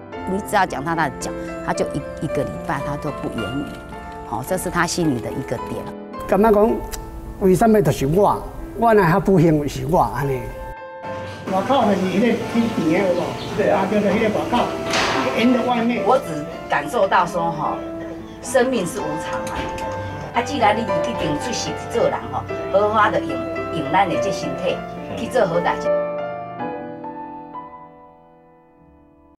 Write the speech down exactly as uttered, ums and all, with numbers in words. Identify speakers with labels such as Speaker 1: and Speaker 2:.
Speaker 1: 你只要讲到他的脚，他就一一个礼拜他都不言语，好，这是他心里的一个点。
Speaker 2: 感觉讲，为什么就是我？我若较不幸是我安尼。外口就是迄个天平的有无？对啊，就是迄个外口，沿着外面。
Speaker 1: 我只感受到说哈，生命是无常啊。啊，既然你已经出世做人吼，好好的用用咱的这身体去做好代志。